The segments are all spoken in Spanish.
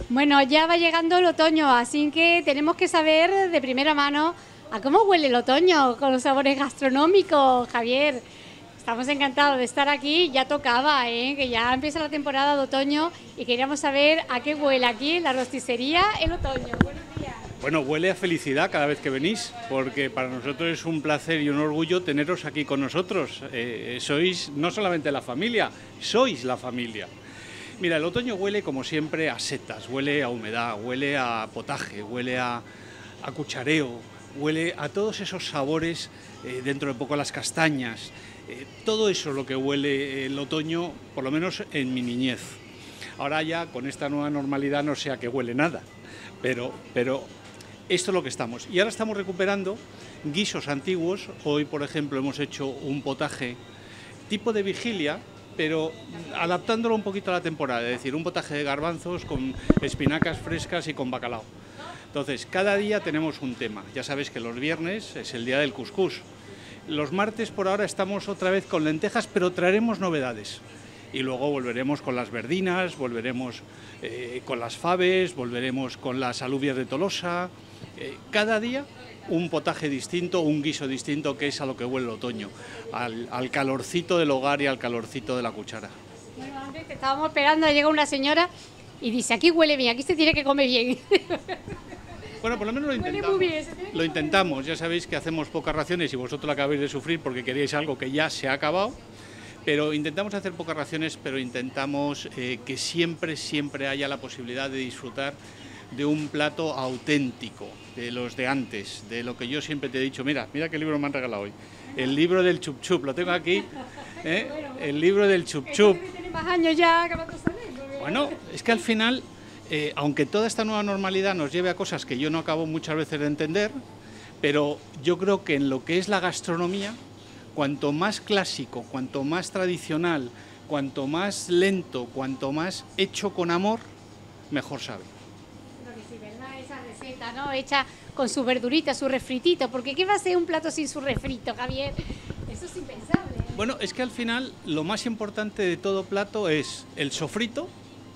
Bueno, ya va llegando el otoño, así que tenemos que saber de primera mano a cómo huele el otoño con los sabores gastronómicos, Javier. Estamos encantados de estar aquí, ya tocaba, que ya empieza la temporada de otoño y queríamos saber a qué huele aquí en la rosticería el otoño. Buenos días. Bueno, huele a felicidad cada vez que venís, porque para nosotros es un placer y un orgullo teneros aquí con nosotros. Sois no solamente la familia, sois la familia. Mira, el otoño huele como siempre a setas, huele a humedad, huele a potaje, huele a cuchareo, huele a todos esos sabores, dentro de poco a las castañas. Todo eso es lo que huele el otoño, por lo menos en mi niñez. Ahora ya con esta nueva normalidad no sé a qué huele nada, pero esto es lo que estamos. Y ahora estamos recuperando guisos antiguos. Hoy, por ejemplo, hemos hecho un potaje tipo de vigilia, pero adaptándolo un poquito a la temporada, es decir, un potaje de garbanzos con espinacas frescas y con bacalao. Entonces, cada día tenemos un tema. Ya sabéis que los viernes es el día del cuscús. Los martes por ahora estamos otra vez con lentejas, pero traeremos novedades. Y luego volveremos con las verdinas, volveremos con las faves, volveremos con las alubias de Tolosa. Cada día un potaje distinto, un guiso distinto, que es a lo que huele el otoño, al calorcito del hogar y al calorcito de la cuchara. Bueno, antes te estábamos esperando, llega una señora y dice, aquí huele bien, aquí se tiene que comer bien. Bueno, por lo menos lo intentamos. Huele muy bien, Lo intentamos, ya sabéis que hacemos pocas raciones y vosotros la acabáis de sufrir porque queríais algo que ya se ha acabado. Pero intentamos hacer pocas raciones, pero intentamos que siempre haya la posibilidad de disfrutar de un plato auténtico, de los de antes, de lo que yo siempre te he dicho. Mira qué libro me han regalado hoy. El libro del chup chup, lo tengo aquí. El libro del chup chup. Tiene más años ya, Bueno, es que al final, aunque toda esta nueva normalidad nos lleve a cosas que yo no acabo muchas veces de entender, pero yo creo que en lo que es la gastronomía, cuanto más clásico, cuanto más tradicional, cuanto más lento, cuanto más hecho con amor, mejor sabe. Sí, ¿verdad? Esa receta, ¿no? Hecha con su verdurita, su refritito, porque ¿qué va a ser un plato sin su refrito, Javier? Eso es impensable. Bueno, es que al final lo más importante de todo plato es el sofrito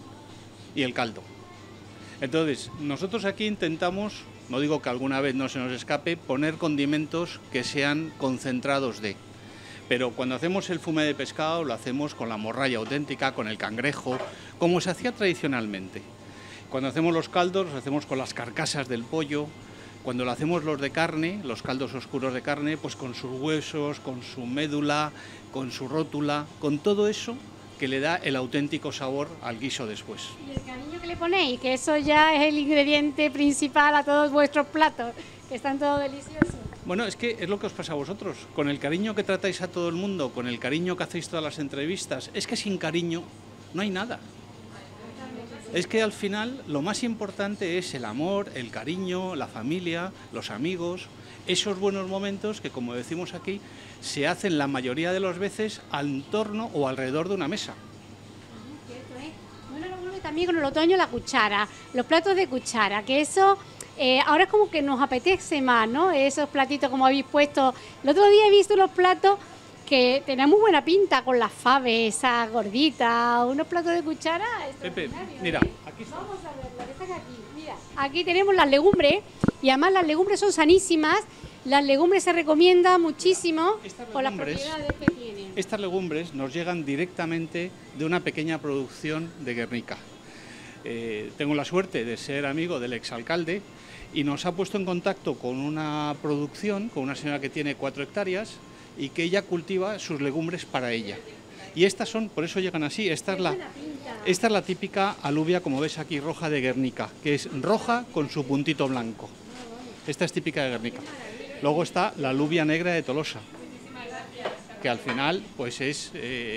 y el caldo. Entonces, nosotros aquí intentamos, no digo que alguna vez no se nos escape, poner condimentos que sean concentrados de. Pero cuando hacemos el fumet de pescado lo hacemos con la morralla auténtica, con el cangrejo, como se hacía tradicionalmente. Cuando hacemos los caldos los hacemos con las carcasas del pollo. Cuando lo hacemos los de carne, los caldos oscuros de carne, pues con sus huesos, con su médula, con su rótula, con todo eso que le da el auténtico sabor al guiso después. Y el cariño que le ponéis, que eso ya es el ingrediente principal a todos vuestros platos, que están todos deliciosos. Bueno, es que es lo que os pasa a vosotros, con el cariño que tratáis a todo el mundo, con el cariño que hacéis todas las entrevistas, es que sin cariño no hay nada. Es que al final lo más importante es el amor, el cariño, la familia, los amigos, esos buenos momentos que, como decimos aquí, se hacen la mayoría de las veces al torno o alrededor de una mesa. Cierto, ¿eh? Bueno, lo vuelve también con el otoño la cuchara, los platos de cuchara, que eso ahora es como que nos apetece más, ¿no? Esos platitos como habéis puesto. El otro día he visto unos platos que tenían muy buena pinta con las faves, esas gorditas, unos platos de cuchara. Pepe, mira, aquí está. Vamos a verlo, que están aquí. Mira, aquí tenemos las legumbres y además las legumbres son sanísimas. Las legumbres se recomienda muchísimo por las propiedades que tienen. Estas legumbres nos llegan directamente de una pequeña producción de Guernica. Tengo la suerte de ser amigo del exalcalde y nos ha puesto en contacto con una producción, con una señora que tiene 4 hectáreas y que ella cultiva sus legumbres para ella. Y estas son, por eso llegan así, esta es la típica alubia, como ves aquí, roja de Guernica, que es roja con su puntito blanco. Esta es típica de Guernica. Luego está la alubia negra de Tolosa, que al final pues es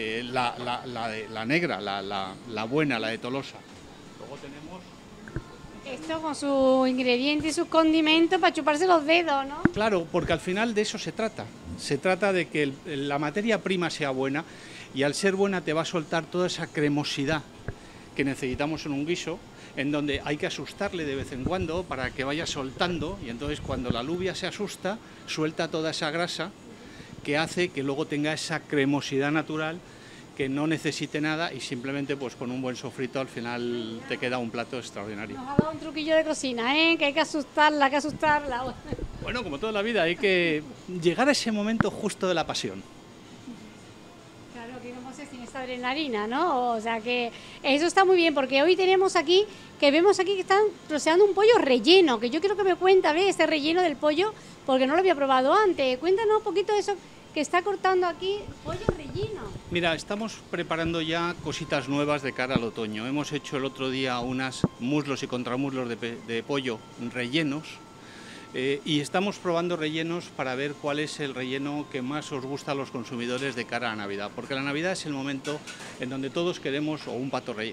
la negra, la buena, la de Tolosa. Luego tenemos... Esto con su ingrediente y sus condimentos para chuparse los dedos, ¿no? Claro, porque al final de eso se trata. Se trata de que la materia prima sea buena y al ser buena te va a soltar toda esa cremosidad que necesitamos en un guiso, en donde hay que asustarle de vez en cuando para que vaya soltando, y entonces cuando la alubia se asusta, suelta toda esa grasa que hace que luego tenga esa cremosidad natural que no necesite nada y simplemente pues con un buen sofrito al final te queda un plato extraordinario. Nos ha dado un truquillo de cocina, ¿eh? Que hay que asustarla, que asustarla. Bueno, como toda la vida, hay que llegar a ese momento justo de la pasión. Claro, que no sé sin esta adrenalina, ¿no? O sea que eso está muy bien, porque hoy tenemos aquí, que vemos aquí que están troceando un pollo relleno, que yo quiero que me cuenta, ¿ves? Este relleno del pollo, porque no lo había probado antes. Cuéntanos un poquito de eso que está cortando aquí, pollo relleno. Mira, estamos preparando ya cositas nuevas de cara al otoño. Hemos hecho el otro día unas muslos y contramuslos de pollo rellenos y estamos probando rellenos para ver cuál es el relleno que más os gusta a los consumidores de cara a Navidad. Porque la Navidad es el momento en donde todos queremos un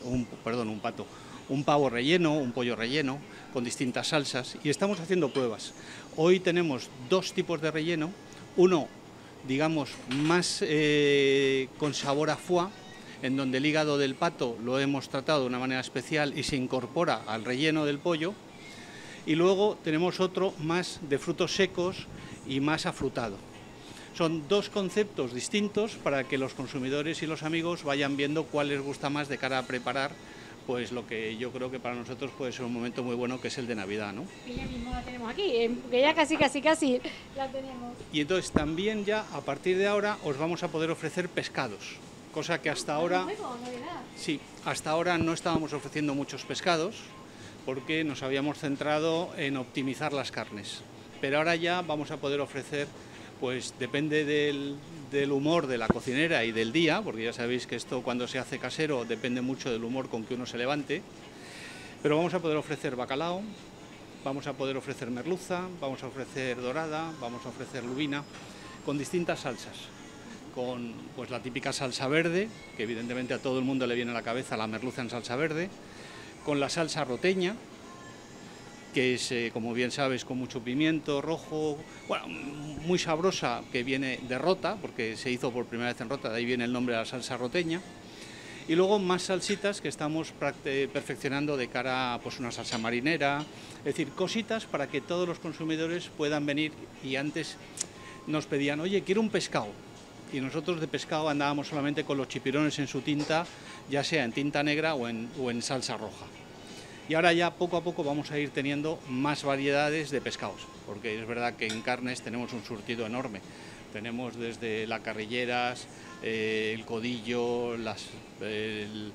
pavo relleno, un pollo relleno, con distintas salsas y estamos haciendo pruebas. Hoy tenemos dos tipos de relleno, uno digamos más con sabor a foie, en donde el hígado del pato lo hemos tratado de una manera especial y se incorpora al relleno del pollo, y luego tenemos otro más de frutos secos y más afrutado. Son dos conceptos distintos para que los consumidores y los amigos vayan viendo cuál les gusta más de cara a preparar pues lo que yo creo que para nosotros puede ser un momento muy bueno, que es el de Navidad, ¿no? Que ya mismo la tenemos aquí, que ya casi la tenemos. Y entonces también ya a partir de ahora os vamos a poder ofrecer pescados, cosa que hasta ahora... Sí, hasta ahora no estábamos ofreciendo muchos pescados porque nos habíamos centrado en optimizar las carnes, pero ahora ya vamos a poder ofrecer, pues depende del humor de la cocinera y del día, porque ya sabéis que esto cuando se hace casero depende mucho del humor con que uno se levante, pero vamos a poder ofrecer bacalao, vamos a poder ofrecer merluza, vamos a ofrecer dorada, vamos a ofrecer lubina, con distintas salsas, con pues la típica salsa verde, que evidentemente a todo el mundo le viene a la cabeza la merluza en salsa verde, con la salsa roteña, que es, como bien sabes, con mucho pimiento rojo, bueno, muy sabrosa, que viene de Rota, porque se hizo por primera vez en Rota, de ahí viene el nombre de la salsa roteña, y luego más salsitas que estamos perfeccionando de cara a pues, una salsa marinera, es decir, cositas para que todos los consumidores puedan venir, y antes nos pedían, oye, quiero un pescado, y nosotros de pescado andábamos solamente con los chipirones en su tinta, ya sea en tinta negra o en salsa roja. Y ahora ya poco a poco vamos a ir teniendo más variedades de pescados, porque es verdad que en carnes tenemos un surtido enorme. Tenemos desde las carrilleras, el codillo, el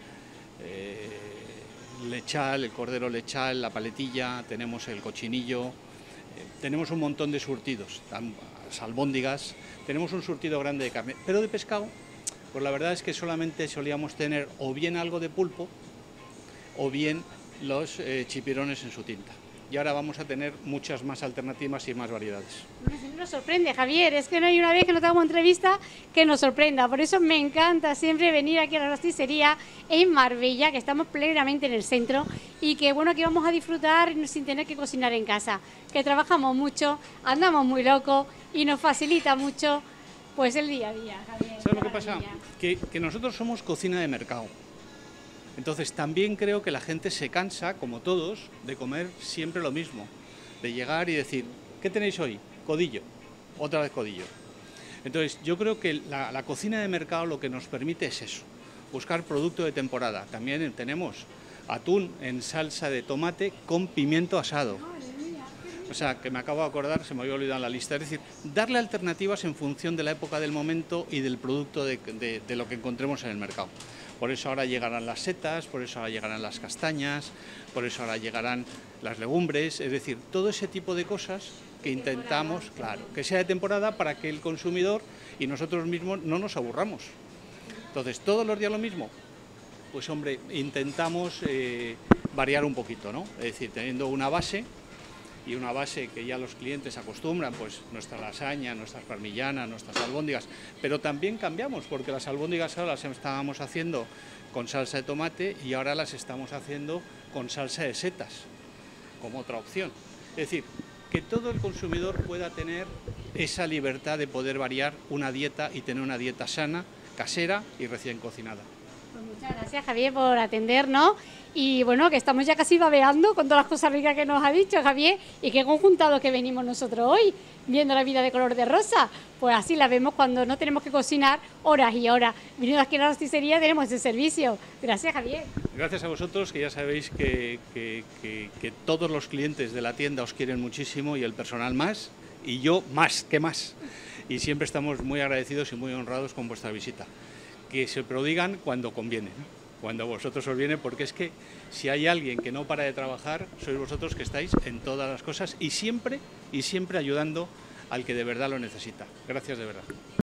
lechal, el cordero lechal, la paletilla, tenemos el cochinillo, tenemos un montón de surtidos, las albóndigas, tenemos un surtido grande de carne, pero de pescado, pues la verdad es que solamente solíamos tener o bien algo de pulpo o bien los chipirones en su tinta. Y ahora vamos a tener muchas más alternativas y más variedades. Siempre nos sorprende, Javier, es que no hay una vez que no tengamos entrevista que nos sorprenda, por eso me encanta siempre venir aquí a la rosticería en Marbella, que estamos plenamente en el centro y que bueno, que vamos a disfrutar sin tener que cocinar en casa, que trabajamos mucho, andamos muy locos y nos facilita mucho pues el día a día, Javier. ¿Sabes lo que pasa? Que nosotros somos cocina de mercado. Entonces también creo que la gente se cansa, como todos, de comer siempre lo mismo, de llegar y decir, ¿qué tenéis hoy? Codillo, otra vez codillo. Entonces yo creo que la cocina de mercado lo que nos permite es eso, buscar producto de temporada. También tenemos atún en salsa de tomate con pimiento asado. O sea, que me acabo de acordar, se me había olvidado en la lista. Es decir, darle alternativas en función de la época del momento y del producto de lo que encontremos en el mercado. Por eso ahora llegarán las setas, por eso ahora llegarán las castañas, por eso ahora llegarán las legumbres, es decir, todo ese tipo de cosas que intentamos, claro, que sea de temporada para que el consumidor y nosotros mismos no nos aburramos. Entonces, ¿todos los días lo mismo? Pues hombre, intentamos variar un poquito, ¿no? Es decir, teniendo una base, y una base que ya los clientes acostumbran, pues nuestra lasaña, nuestras parmillanas, nuestras albóndigas, pero también cambiamos, porque las albóndigas ahora las estábamos haciendo con salsa de tomate y ahora las estamos haciendo con salsa de setas, como otra opción. Es decir, que todo el consumidor pueda tener esa libertad de poder variar una dieta y tener una dieta sana, casera y recién cocinada. Pues Muchas gracias, Javier, por atendernos. Y bueno, que estamos ya casi babeando con todas las cosas ricas que nos ha dicho Javier, y qué conjuntados que venimos nosotros hoy, viendo la vida de color de rosa. Pues así la vemos cuando no tenemos que cocinar horas y horas. Viniendo aquí a la rosticería tenemos ese servicio. Gracias, Javier. Gracias a vosotros, que ya sabéis que todos los clientes de la tienda os quieren muchísimo y el personal más, y yo más, que más. Y siempre estamos muy agradecidos y muy honrados con vuestra visita. Que se prodigan cuando conviene, ¿no? Cuando a vosotros os viene, porque es que si hay alguien que no para de trabajar, sois vosotros, que estáis en todas las cosas y siempre ayudando al que de verdad lo necesita. Gracias de verdad.